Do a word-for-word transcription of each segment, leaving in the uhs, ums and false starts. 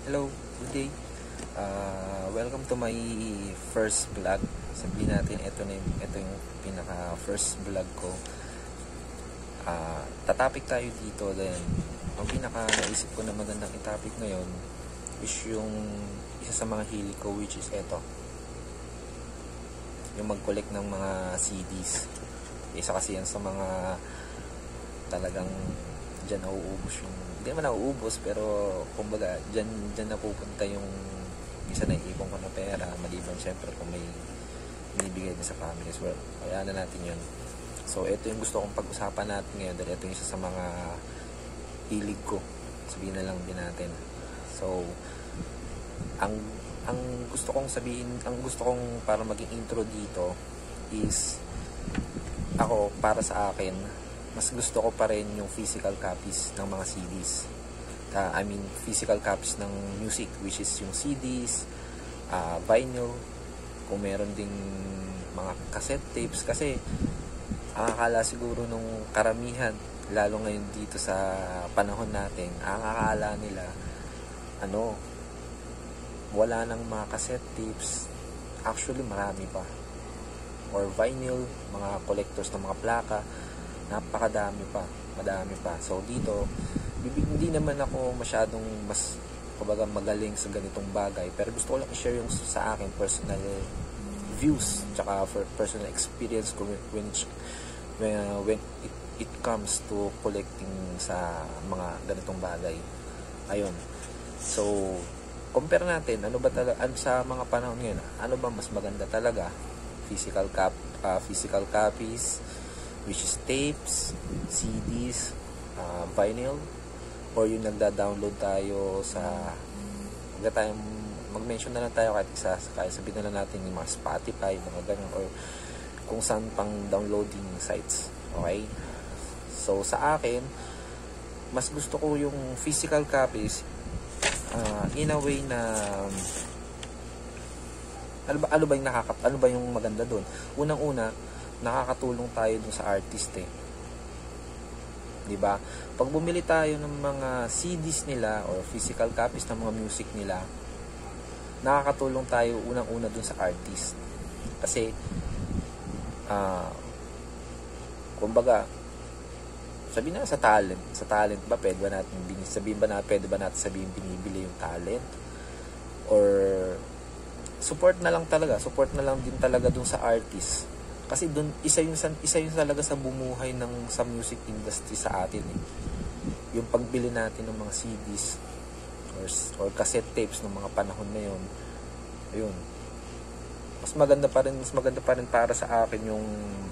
Hello, good day. Uh, welcome to my first vlog. Sabihin natin, ito na yung, ito yung pinaka first vlog ko. Uh, tatapik tayo dito. Then, ang pinaka naisip ko na magandang itapik ngayon is yung isa sa mga hilig ko, which is ito. Yung mag-collect ng mga C Ds. Isa kasi yan sa mga talagang dyan nauubos yung, hindi naman nauubos, pero kumbaga dyan, dyan napupunta yung isa na iipon ko na pera, maliban syempre kung may binibigay din sa family as well. Kaya na natin yun. So ito yung gusto kong pag-usapan natin ngayon dahil ito yung isa sa mga hilig ko, sabihin na lang din natin. So ang ang gusto kong sabihin, ang gusto kong para maging intro dito is ako, para sa akin, mas gusto ko pa rin yung physical copies ng mga C Ds. Uh, I mean, physical copies ng music, which is yung C Ds, uh, vinyl, kung meron ding mga cassette tapes. Kasi, ang akala siguro nung karamihan, lalo ngayon dito sa panahon natin, ang akala nila, ano, wala nang mga cassette tapes. Actually, marami pa. Or vinyl, mga collectors ng mga plaka, napakadami pa, madami pa. So dito, hindi naman ako masyadong mas, kumbaga, magaling sa ganitong bagay, pero gusto ko lang i-share yung sa akin personal views, tsaka for personal experience ko when when, when it, it comes to collecting sa mga ganitong bagay. Ayun. So, compare natin, ano ba talaga, ano sa mga panahon ngayon, ano ba mas maganda talaga? Physical cap, uh, physical copies, which is tapes, C Ds, uh, vinyl, or yung nagda-download tayo sa, huwag tayong mag-mention na lang tayo kahit isa, kaya sabihin na lang natin yung mga Spotify, mga ganun, or kung saan pang downloading sites. Okay? So sa akin, mas gusto ko yung physical copies, uh, in a way na ano ba, ano ba yung nakaka, ano ba yung maganda doon? Unang-una, nakakatulong tayo dun sa artist eh. 'Di ba? Pag bumili tayo ng mga C Ds nila or physical copies ng mga music nila, nakakatulong tayo unang-una dun sa artist. Kasi ah uh, kumbaga, sabihin na sa talent, sa talent ba pwede ba natin sabihin ba na pwede ba natin sabihin binibili yung talent? Or support na lang talaga, support na lang din talaga dun sa artist. Kasi doon isa yung isa yung talaga sa bumuhay ng sa music industry sa atin eh. Yung pagbili natin ng mga C Ds or or cassette tapes ng mga panahon na yon. Ayun. Mas maganda pa rin, mas maganda pa rin para sa akin yung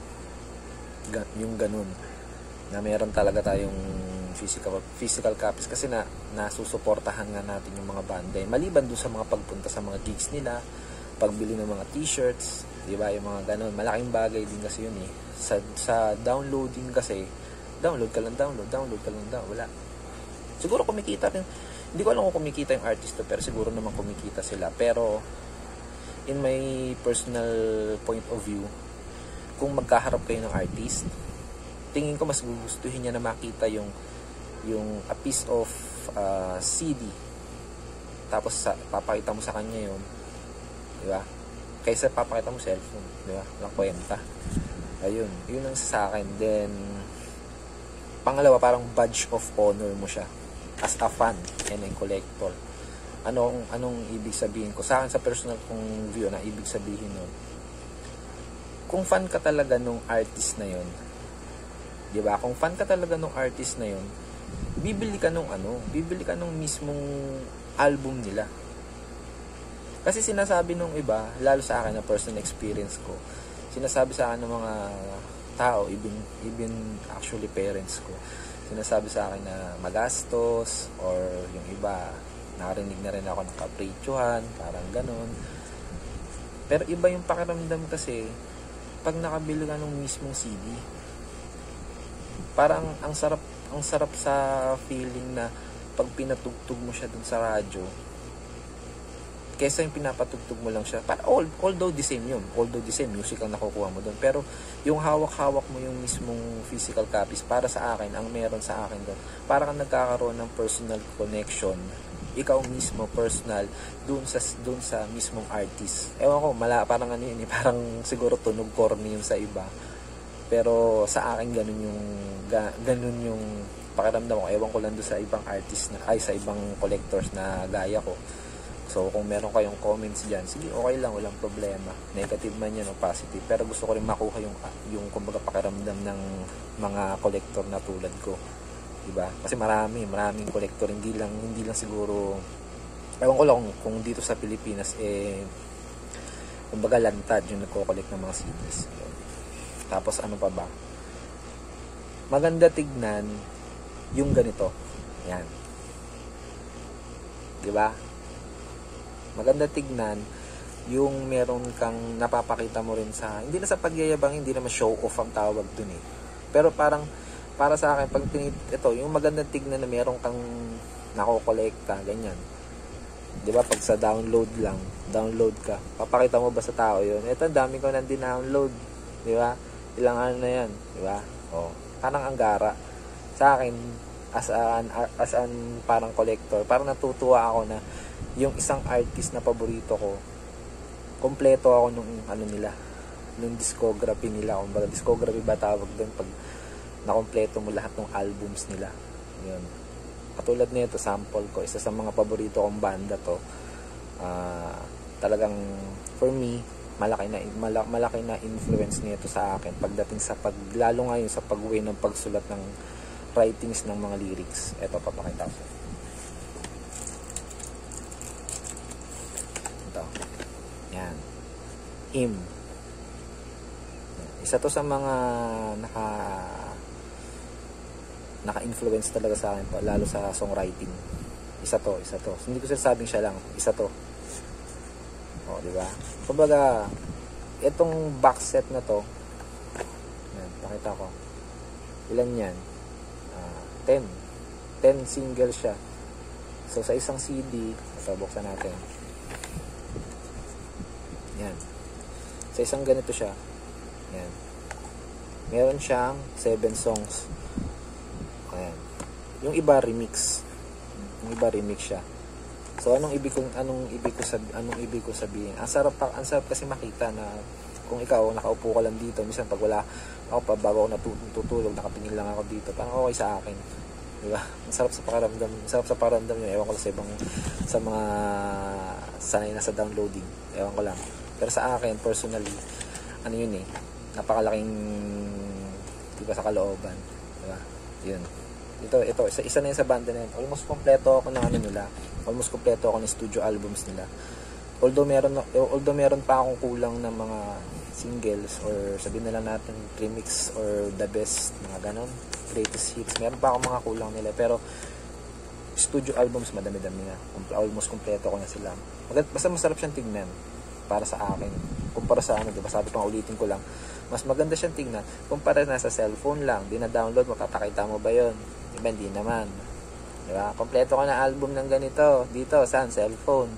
yung ganun na meron talaga tayong physical physical copies kasi na nasusuportahan nga natin yung mga banda. Maliban doon sa mga pagpunta sa mga gigs nila, pagbili ng mga t-shirts, di ba, yung mga ganun, malaking bagay din kasi yun eh. Sa, sa downloading kasi, download ka lang, download, download ka lang, download, wala. Siguro kumikita rin, hindi ko alam kung kumikita yung artist to, pero siguro naman kumikita sila. Pero, in my personal point of view, kung magkaharap kayo ng artist, tingin ko mas gugustuhin niya na makita yung, yung a piece of uh, C D. Tapos, sa, papakita mo sa kanya yun, di ba? Kaysa papakita mo cellphone, di ba? Walang kwenta. Ayun, yun ang sa akin. Then, pangalawa, parang badge of honor mo siya as a fan and a collector. Anong, anong ibig sabihin ko? Sa akin, sa personal kong view na ibig sabihin nun, kung fan ka talaga nung artist na yun, di ba? Kung fan ka talaga nung artist na yun, bibili ka nung ano, bibili ka nung mismong album nila. Kasi sinasabi nung iba, lalo sa akin na personal experience ko, sinasabi sa akin ng mga tao, even, even actually parents ko, sinasabi sa akin na magastos, or yung iba, nakarinig na rin ako ng kapritsyohan, parang ganun. Pero iba yung pakiramdam kasi, pag nakabili ka ng mismong C D, parang ang sarap, ang sarap sa feeling na pag pinatugtog mo siya dun sa radyo, kesa yung pinapatugtog mo lang siya. Para, although the same yun. Although the same music ang nakukuha mo doon. Pero yung hawak-hawak mo yung mismong physical copies, para sa akin, ang meron sa akin doon, para kang nagkakaroon ng personal connection ikaw mismo personal dun sa dun sa mismong artist. Ewan ko, mala parang ano yun, eh, parang siguro tunog corny yun sa iba. Pero sa akin ganun yung ga, ganun yung pakiramdam ko. Ewan ko lang doon sa ibang artist na ay sa ibang collectors na gaya ko. So kung meron kayong comments diyan, sige, okay lang, walang problema. Negative man 'yan o positive, pero gusto ko rin makuha yung yung kumbaga pakiramdam ng mga collector na tulad ko. 'Di ba? Kasi marami, maraming collector, hindi lang hindi lang siguro ewan ko lang kung, kung dito sa Pilipinas eh kumbaga lantad yung nagko-collect ng mga C Ds. Tapos ano pa ba? Maganda tignan yung ganito. Yan. 'Di ba? Maganda tignan yung meron kang napapakita mo rin sa, hindi na sa pagyayabang, hindi naman show off ang tawag dun eh. Pero parang, para sa akin, pag tinit, ito, yung maganda tignan na meron kang nakokolekta, ganyan. Di ba, pag sa download lang, download ka, papakita mo ba sa tao yun? Ito, dami ko nang din-download. Di ba? Ilang ano na yan. Di ba? O, parang anggara. Sa akin, as an, as an parang collector, parang natutuwa ako na yung isang artist na paborito ko, kompleto ako nung ano nila, nung discography nila, kung baga discography ba tawag doon pag nakompleto mo lahat ng albums nila. Yun. Katulad nito, sample ko, isa sa mga paborito kong banda to. Uh, talagang for me, malaki na malaki, malaki na influence nito sa akin pagdating sa pag lalo ngayon sa pag-uwi ng pagsulat ng writings ng mga lyrics. Ito, papakita ko. Yan. Him. Isa to sa mga naka naka-influence talaga sa akin, lalo sa songwriting. Isa to, isa to. Hindi ko sinasabing siya lang, isa to. O, di ba? Kumbaga, itong box set na to, yan, pakita ko. Ilan yan? Uh, ten. ten single siya. So, sa isang C D, ito, buksan natin. Yan. Sa isang ganito siya. Yan. Meron siyang seven songs. Ayan. Yung iba remix. Yung iba remix siya. So anong ibig kong anong ibig ko sabi anong ibig ko sabihin? Ang sarap pa, ang sarap kasi makita na kung ikaw nakaupo ka lang dito, minsan pag wala ako pa bago ako natutulog, nakatingin lang ako dito, parang okay sa akin. Di ba? Ang sarap sa pakiramdam, ang sarap sa pakiramdam niyo. Ewan ko lang sa ibang sa mga sanay na sa downloading. Ewan ko lang. Pero sa akin, personally, ano yun eh, napakalaking, di ba, sa kalooban. Di ba? Yun. Ito, ito, isa, isa na yun sa banda na yun. Almost kompleto ako ng ano nila. Almost kompleto ako ng studio albums nila. Although meron, although meron pa akong kulang ng mga singles or sabihin na lang natin remix or the best, mga ganon, greatest hits. Meron pa akong mga kulang nila. Pero, studio albums, madami-dami na. Almost kompleto ko na sila. Basta masarap siyang tignan. Para sa akin, kumpara sa ano, diba, sabi pang ulitin ko lang, mas maganda siyang tingnan kumpara na sa cellphone lang, dina-download mo, papakita mo ba yun? Diba, hindi naman, diba, kompleto ka na album ng ganito, dito, saan? Cellphone,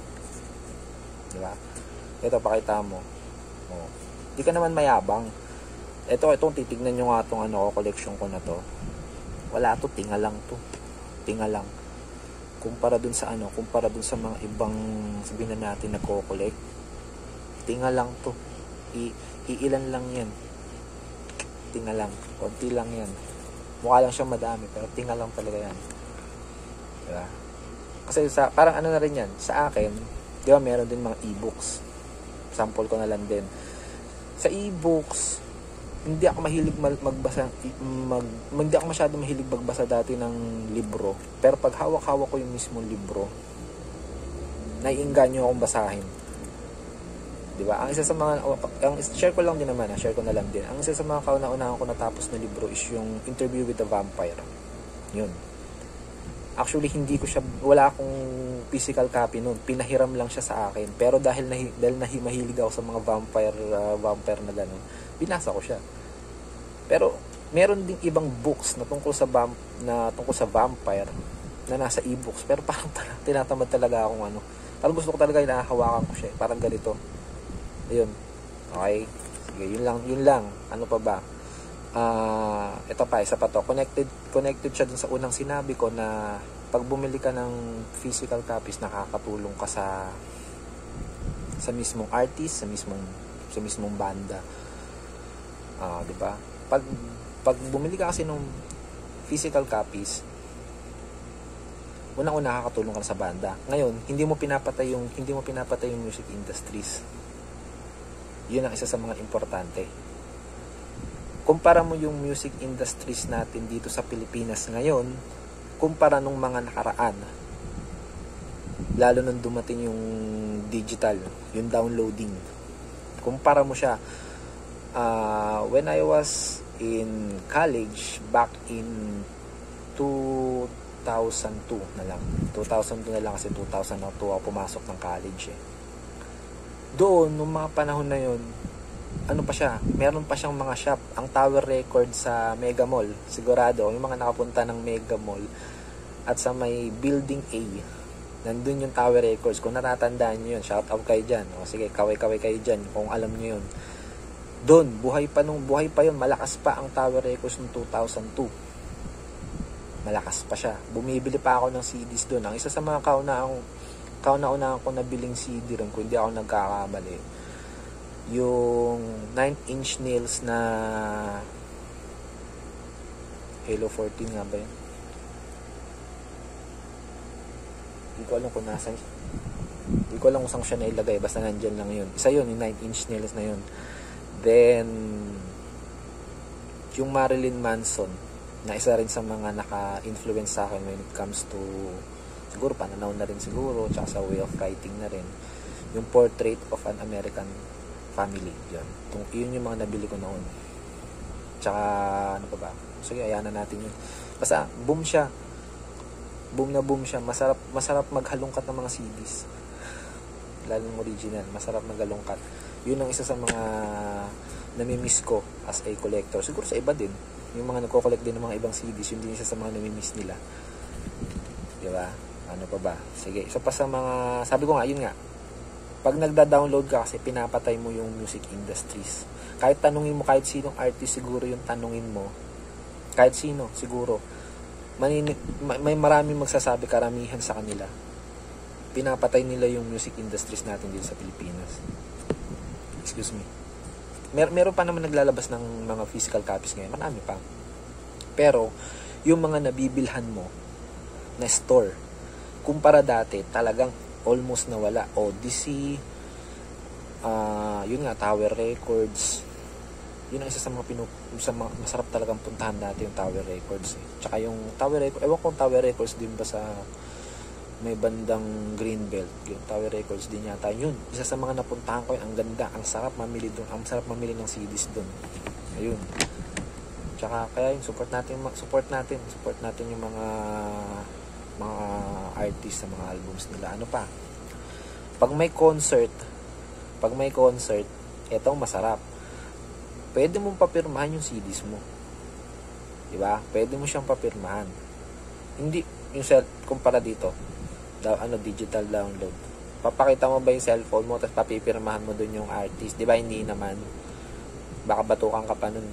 diba, ito, pakita mo, oh. Di ka naman mayabang, ito, itong titignan nyo nga itong ano, collection ko na to, wala to, tinga lang to, tinga lang, kumpara dun sa ano, kumpara dun sa mga ibang, sabihin na natin, nagko-collect, tinga lang to. I, iilan lang yan. Tinga lang. Konti lang yan. Mukha lang siyang madami, pero tinga lang talaga yan. Diba? Kasi sa, parang ano na rin yan. Sa akin, di ba meron din mga e-books. Sample ko na lang din. Sa e-books, hindi ako mahilig magbasa, mag, hindi ako masyado mahilig magbasa dati ng libro. Pero pag hawak-hawak ko yung mismong libro, naiinganyo akong basahin. Diba? Ang isa sa mga, ang share ko lang din naman, ha? share ko na lang din. Ang isa sa mga kauna-unahan ko natapos na libro is yung Interview with the Vampire. Yun. Actually, hindi ko siya, wala akong physical copy nun. Pinahiram lang siya sa akin. Pero dahil, nahi, dahil nahi, mahilig ako sa mga vampire, uh, vampire na gano'n, binasa ko siya. Pero, meron ding ibang books na tungkol sa, vamp, na tungkol sa vampire na nasa e-books. Pero parang tinatamad talaga akong ano. Parang gusto ko talaga yung nakahawakan ko siya. Parang ganito. Ayun. Okay. Sige, yun lang, yun lang. Ano pa ba? Ah, uh, ito pa, isa pa to. Connected, connected siya dun sa unang sinabi ko na pag bumili ka ng physical copies, nakakatulong ka sa sa mismong artist, sa mismong sa mismong banda. Ah, uh, 'di ba? Pag pag bumili ka kasi ng physical copies, unang-una nakakatulong ka sa banda. Ngayon, hindi mo pinapatay yung hindi mo pinapatay yung music industries. 'Yun ang isa sa mga importante. Kumpara mo yung music industries natin dito sa Pilipinas ngayon, kumpara nung mga nakaraan. Lalo nung dumating yung digital, yung downloading. Kumpara mo siya, uh, when I was in college back in two thousand two na lang. two thousand two na lang kasi two thousand two ako pumasok ng college eh. Doon, nung mga panahon na yun, ano pa siya, meron pa siyang mga shop. Ang Tower Records sa Mega Mall, sigurado, yung mga nakapunta ng Mega Mall at sa may Building A, nandun yung Tower Records. Kung natatandaan nyo yun, shout out kayo dyan. O sige, kaway-kaway kayo dyan kung alam nyo yun. Doon, buhay pa nung buhay pa yun, malakas pa ang Tower Records noong two thousand two. Malakas pa siya. Bumibili pa ako ng C Ds doon. Ang isa sa mga kauna-unahang kauna-unahang ko nabiling C D rin, kung hindi ako nagkakamali, yung nine inch nails na Halo fourteen nga ba yun? Hindi ko alam kung nasa hindi ko alam kung saan siya nailagay, basta nandyan lang yun. Isa yun, yung nine inch nails na yun. Then yung Marilyn Manson na isa rin sa mga naka-influence sa akin when it comes to, siguro pananaw na rin siguro, tsaka sa way of writing na rin, yung Portrait of an American Family. Yun, yun yung mga nabili ko noon. Tsaka ano pa ba, sige, ayan na natin yun. Basta boom siya, boom na boom siya. Masarap, masarap maghalongkat ng mga C Ds, lalong original, masarap maghalongkat. Yun ang isa sa mga namimiss ko as a collector. Siguro sa iba din, yung mga nagko-collect din ng mga ibang C Ds, yun din isa sa mga namimiss nila. Diba? Ano pa ba? Sige, isa pa sa mga, sabi ko nga, yun nga, pag nagda-download ka kasi pinapatay mo yung music industries. Kahit tanungin mo, kahit sinong artist siguro yung tanungin mo, kahit sino siguro, manini, may maraming magsasabi, karamihan sa kanila, pinapatay nila yung music industries natin dito sa Pilipinas. Excuse me. Mer meron pa naman naglalabas ng mga physical copies ngayon, marami pa. Pero yung mga nabibilhan mo na store, kumpara dati, talagang almost nawala. Odyssey, uh, yun nga, Tower Records, yun ang isa sa mga, pinu sa mga masarap talagang puntahan dati, yung Tower Records eh. Tsaka yung Tower Records, ewan kong Tower Records din ba sa may bandang Greenbelt, yung Tower Records din yata yun. Isa sa mga napuntahan ko yun, ang ganda, ang sarap mamili doon, ang sarap mamili ng C Ds doon. Ayun. Tsaka kaya yung support natin, support natin, support natin yung mga mga artist sa mga albums nila. Ano pa? Pag may concert, pag may concert, etong masarap. Pwede mong papirmahan yung C Ds mo. Diba? Pwede mo siyang papirmahan. Hindi, yung self, kumpara dito, daw, ano, digital download. Papakita mo ba yung cellphone mo, tapos papipirmahan mo dun yung artist. Diba? Hindi naman. Baka batukan ka pa nun.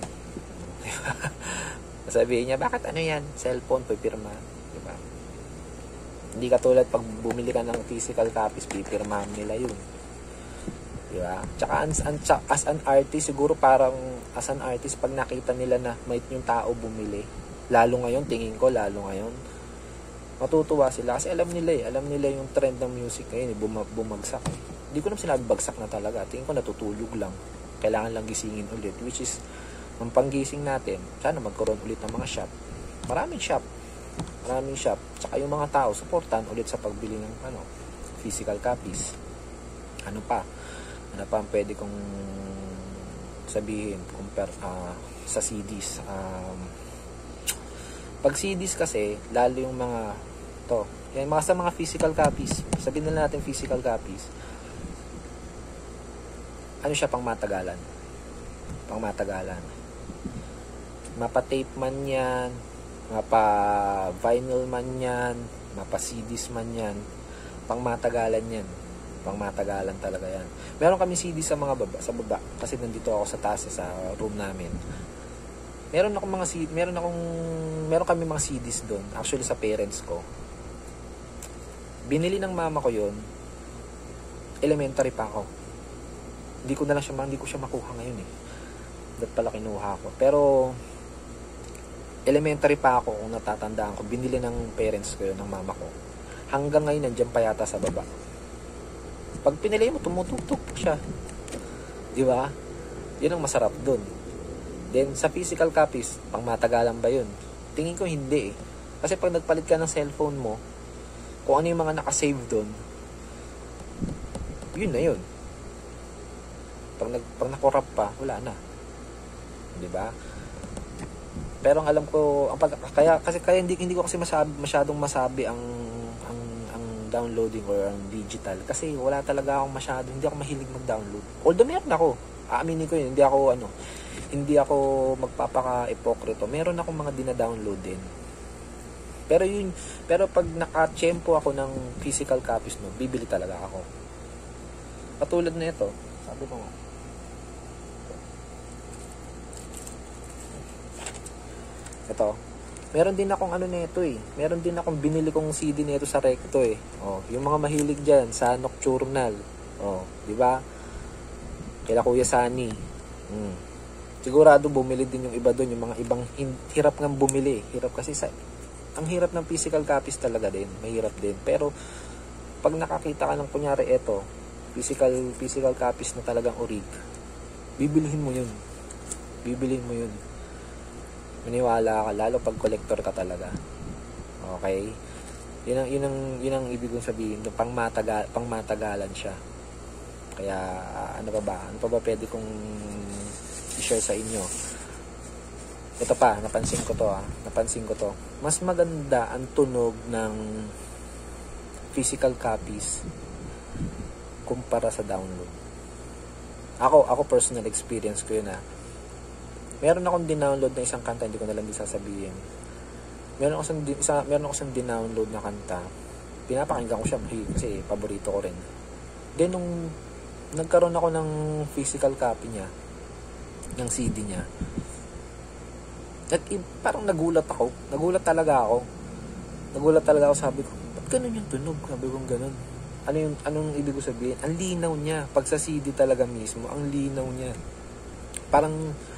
Sabihin niya, bakit ano yan? Cellphone, papipirma. Diba? Hindi katulad pag bumili ka ng physical copies, pipirmahan nila yun. Diba? Tsaka as, as an artist, siguro parang as an artist, pag nakita nila na may yung tao bumili, lalo ngayon, tingin ko, lalo ngayon, matutuwa sila. Kasi alam nila eh, alam nila yung trend ng music ngayon, eh, bum bumagsak. Eh. Hindi ko naman sinabi bagsak na talaga. Tingin ko natutulog lang. Kailangan lang gisingin ulit. Which is, ang panggising natin, sana magkaroon ulit ng mga shop. Maraming shop. Maraming shop. Tsaka yung mga tao, supportan ulit sa pagbili ng ano, physical copies. Ano pa? Ano pa ang pwede kong sabihin compare uh, sa C Ds? Um, pag C Ds kasi, lalo yung mga to, yan, mga sa mga physical copies, sabihin na natin physical copies, ano siya, pang matagalan. Pang matagalan. Mapa-tape man yan, mapa-vinyl man yan, mapa-C Ds man yan, pang matagalan yan. Pang matagalan talaga yan. Meron kami C D sa mga baba, sa baba, kasi nandito ako sa taas sa room namin. Meron akong mga C D, meron akong meron kami mga C Ds doon, actually sa parents ko. Binili ng mama ko yun, elementary pa ako. Hindi ko na lang siya, hindi ko siya makuha ngayon eh. Dapat pala kinuha ko. Pero, elementary pa ako kung natatandaan ko. Binili ng parents ko yun, ng mama ko. Hanggang ngayon, nandiyan pa yata sa baba. Pag pinili mo, tumututok siya. Di ba? Yun ang masarap dun. Then, sa physical copies, pang matagalan ba yun? Tingin ko hindi eh. Kasi pag nagpalit ka ng cellphone mo, kung ano yung mga nakasave dun, yun na yun. Pag, nag, pag nakorap pa, wala na. Di ba? Pero ang alam ko, ang pag, kaya, kasi, kaya hindi, hindi ko kasi masabi, masyadong masabi ang, ang, ang downloading or ang digital. Kasi wala talaga akong masyado, hindi ako mahilig mag-download. Although meron ako, aaminin ko yun, hindi ako, ano, hindi ako magpapaka-ipokrito. Meron akong mga dina-download din. Pero yun, pero pag naka-tsempo ako ng physical copies no, bibili talaga ako. Katulad na ito, sabi ko nga. Ito, meron din akong ano nito eh. Meron din akong binili kong C D nito sa Recto eh. Oh, yung mga mahilig diyan sa Nocturnal. Oh, di ba? Kila Kuya Sunny. Hmm. Sigurado bumili din yung iba doon, yung mga ibang hirap ng bumili. Hirap kasi sa ang hirap ng physical copies talaga din, mahirap din. Pero pag nakakita ka ng kunyari ito, physical physical copies na talagang orig, bibilhin mo 'yun. Bibilhin mo 'yun. Maniwala ka, lalo pag collector ka talaga. Okay? Yun ang, yun ang, yun ang ibig kong sabihin, pang, matagal, pang matagalan siya. Kaya, ano pa ba? Ano pa ba pwede kong i-share sa inyo? Ito pa, napansin ko to ah. Napansin ko to. Mas maganda ang tunog ng physical copies kumpara sa download. Ako, ako personal experience ko yun ah. Meron akong dinownload na isang kanta, hindi ko na lang din sasabihin. Meron ako isang, isa, meron ako isang dinownload na kanta. Pinapakinggan ko siya kasi paborito ko rin. Then nung nagkaroon ako ng physical copy niya, ng C D niya, at parang nagulat ako. Nagulat talaga ako. Nagulat talaga ako, sabi ko, ba't ganun yung tunog? Sabi ko ganun. Ano yung, anong ibig ko sabihin? Ang linaw niya. Pag sa C D talaga mismo, ang linaw niya. Parang,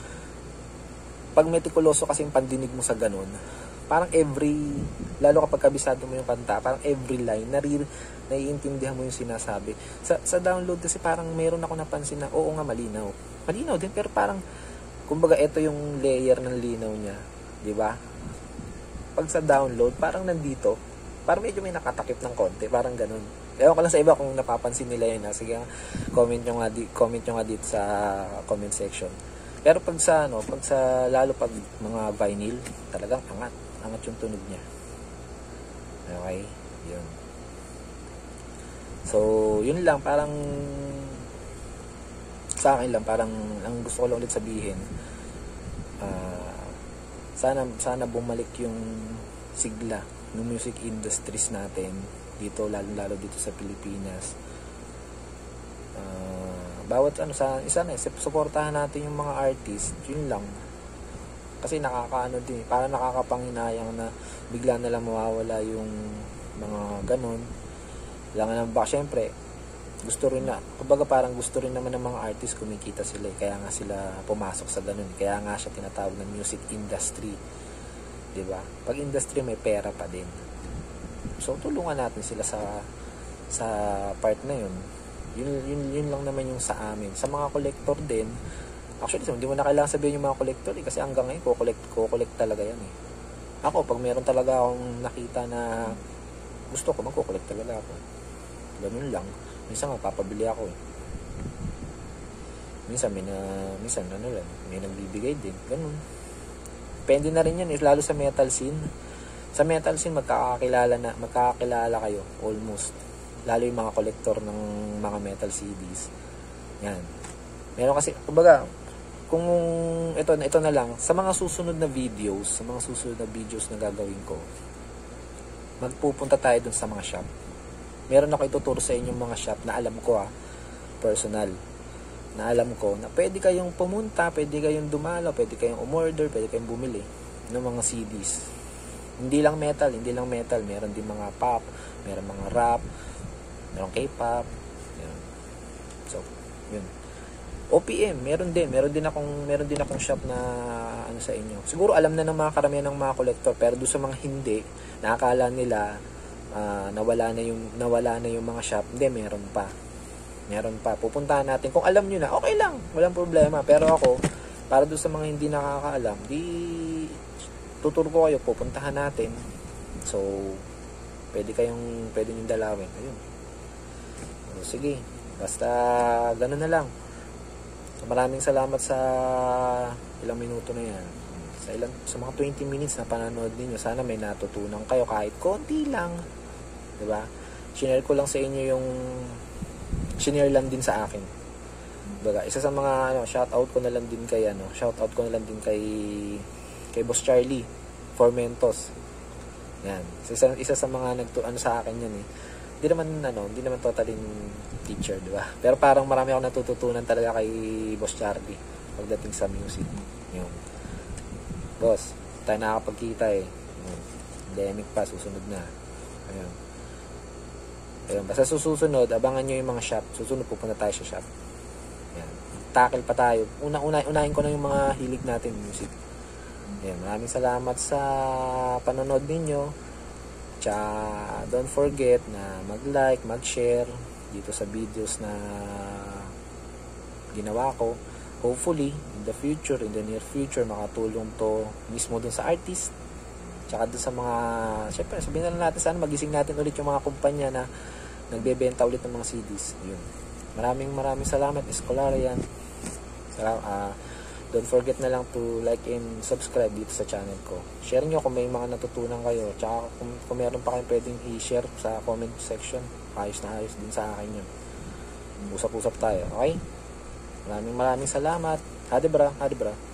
pag metikuloso kasi yung pandinig mo sa ganun, parang every, lalo kapag kabisado mo yung kanta, parang every line, narir, naiintindihan mo yung sinasabi. Sa, sa download kasi parang meron ako napansin na, oo nga, malinaw. Malinaw din, pero parang, kumbaga, ito yung layer ng linaw niya. Di ba? Pag sa download, parang nandito. Parang medyo may nakatakip ng konti. Parang ganun. Ewan ko lang sa iba kung napapansin nila yun. Ha? Sige, comment nyo nga, di, comment nyo nga dito sa comment section. Pero pag sa, ano, pag sa, lalo pag mga vinyl, talagang angat. Angat yung tunog niya. Okay? Yun. So, yun lang. Parang, sa akin lang, parang ang gusto ko lang ulit sabihin, uh, sana sana bumalik yung sigla ng music industries natin dito, lalo lalo dito sa Pilipinas. Uh, bawat ano, sa isa na, suportahan natin yung mga artist, yun lang. Kasi nakakaano din, parang nakakapanginayang na bigla na lang mawawala yung mga ganon. Lang naman ba, syempre, gusto rin na, kumbaga parang gusto rin naman ng mga artist kumikita sila eh. Kaya nga sila pumasok sa ganun, kaya nga siya tinatawag ng music industry, di ba? Pag industry may pera pa din, so tulungan natin sila sa sa part na yun. Yun, yun, yun lang naman yung sa amin. Sa mga collector din, actually hindi mo na kailangan sabihin yung mga collector eh, kasi hanggang ngayon ko-collect, ko-collect talaga yan eh. Ako pag meron talaga akong nakita na gusto ko, magko-collect talaga ako. Ganun lang. Minsan mapapabili ako eh. Minsan may na, minsan ano lang, may nagbibigay din. Ganun. Depende na rin yan eh, lalo sa metal scene. Sa metal scene magkakakilala na, magkakakilala kayo almost. Lalo yung mga collector ng mga metal C Ds. Yan. Meron kasi, kumbaga, kung ito, ito na lang, sa mga susunod na videos, sa mga susunod na videos na gagawin ko, magpupunta tayo dun sa mga shop. Meron ako ituturo sa inyong mga shop na alam ko ah, personal, na alam ko na pwede kayong pumunta, pwede kayong dumalo, pwede kayong umorder, pwede kayong bumili ng mga C Ds. Hindi lang metal, hindi lang metal. Meron din mga pop, meron mga rap, meron K-pop. Yan. So, yun. O P M, meron din. Meron din akong meron din akong shop na ano sa inyo. Siguro alam na ng mga karamihan ng mga collector, pero doon sa mga hindi, nakakala nila uh, nawala na yung nawala na yung mga shop. Hindi, meron pa. Meron pa. Pupuntahan natin. Kung alam niyo na, okay lang, walang problema. Pero ako, para doon sa mga hindi nakakaalam, di tuturo ko kayo, pupuntahan natin. So, pwede kayong pwede niyo dalawin. Ayun. So, sige. Basta gano'n na lang. So, maraming salamat sa ilang minuto na yan. Sa ilang sa mga twenty minutes na panonood niyo, sana may natutunan kayo kahit konti lang. 'Di ba? Share ko lang sa inyo yung share lang din sa akin. Baga, isa sa mga ano, shout out ko na lang din kay ano, shout out ko na lang din kay kay Boss Charlie Formentos. Yan. Isa, isa sa mga nagtu ano sa akin 'yan eh. Hindi naman ano, hindi naman totally teacher, di ba? Pero parang marami akong natututunan talaga kay Boss Charlie pagdating sa music. Yung boss, tayo nakakapagkita eh. Pandemic pa, susunod na. Ayun. Ayun, basta susunod, abangan nyo yung mga shop. Susunod, pupunta tayo sa shop. Ayan. Tackle pa tayo. Una, una, unahin ko na yung mga hilig natin, music. Ayan, maraming salamat sa panonood ninyo. Tsaka, don't forget na mag-like, mag-share dito sa videos na ginawa ko. Hopefully, in the future, in the near future, makatulong to mismo dun sa artist. Tsaka dun sa mga, syempre, sabihin na lang natin, sana magising natin ulit yung mga kumpanya na nagbebenta ulit ng mga C Ds. Yun. Maraming maraming salamat, Escolarian. Uh, don't forget na lang to like and subscribe dito sa channel ko. Share nyo kung may mga natutunan kayo. Tsaka kung, kung meron pa kayong pwedeng i-share sa comment section, ayos na ayos din sa akin yun. Usap-usap tayo, okay? Maraming maraming salamat. Hadi bra, hadi bra.